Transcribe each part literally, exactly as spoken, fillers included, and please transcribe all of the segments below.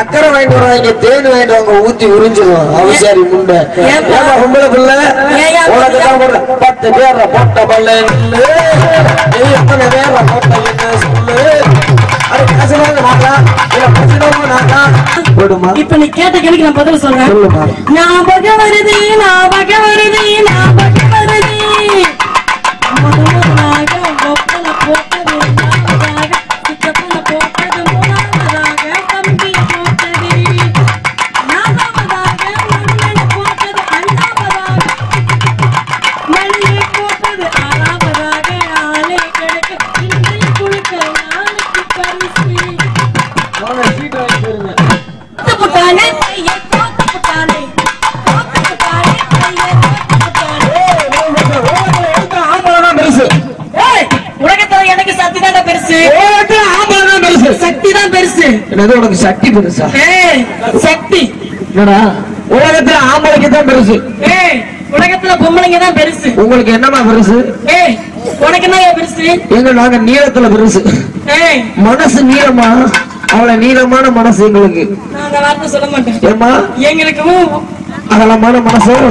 சக்கரை வாங்கிட்டு வராங்க, தேன் வாங்கிட்டு வாங்க, ஊத்தி உறிஞ்சிடும் அவசாரி முண்டை. பொம்பளை பிள்ளை பத்து பேர போட்ட பல்ல எத்தனை பேர போட்ட சொல்லு. இப்ப நீ கேட்ட கேள்விக்கு நான் பதில் சொல்றேன். ஞாபகம் வருது ஞாபகம் வருது ஞாபகம் வருது உனக்கு சக்தி பெருசா? சக்தி என்னடா உலகத்துல ஆம்பளைக்கு தான் பெருசு, உலகத்துல பொம்பளைங்க தான் பெருசு. உங்களுக்கு என்னமா பெருசு? உனக்கு என்ன பெருசு? எங்க நாங்க நீளத்துல பெருசு. மனசு நீளமா, அவளை நீளமான மனசு எங்களுக்கு. நாங்க வார்த்தை சொல்ல மாட்டோம். ஏமா எங்களுக்கும் அகலமான மனசும்.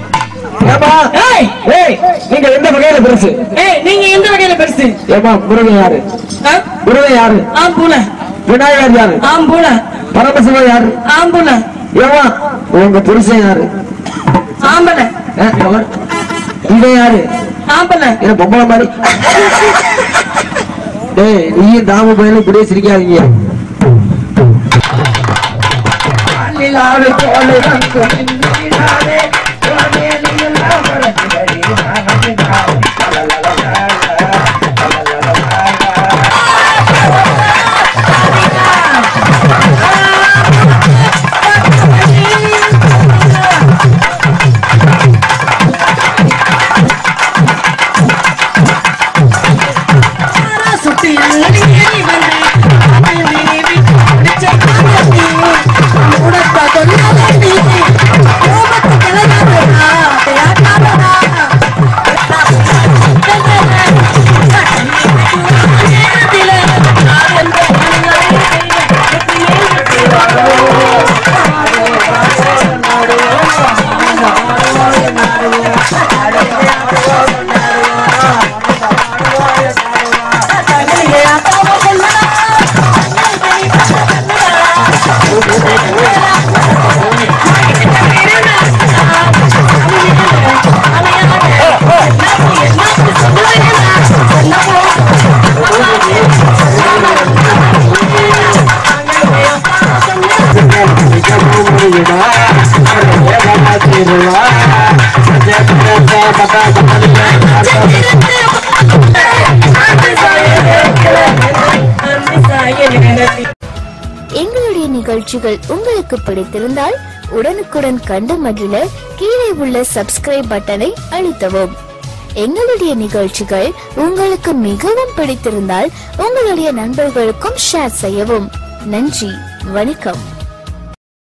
நீங்க எந்த வகையில பெருசு? நீங்க எந்த வகையில பெருசு? ஏமா முருகன் யாரு? முருகன் யாரு? ஆம்பூல. விநாயகர் யாரு? ஆம்பூல. பரமசிவன் யாரு? ஆம்பூல. ஏமா உங்க புருஷன் யாரு? ஆம்பல. இவன் யாரு? ஆம்பல. என்ன பொம்பளை மாதிரி? டேய் நீயும் தாம பையனும் இப்படியே சிரிக்காதீங்க. எங்களுடைய நிகழ்ச்சிகள் உங்களுக்கு பிடித்திருந்தால் உடனுக்குடன் கண்டு மகிழ கீழே உள்ள சப்ஸ்கிரைப் பட்டனை அழுத்தவும். எங்களுடைய நிகழ்ச்சிகள் உங்களுக்கு மிகவும் பிடித்திருந்தால் உங்களுடைய நண்பர்களுக்கும் ஷேர் செய்யவும். நன்றி, வணக்கம்.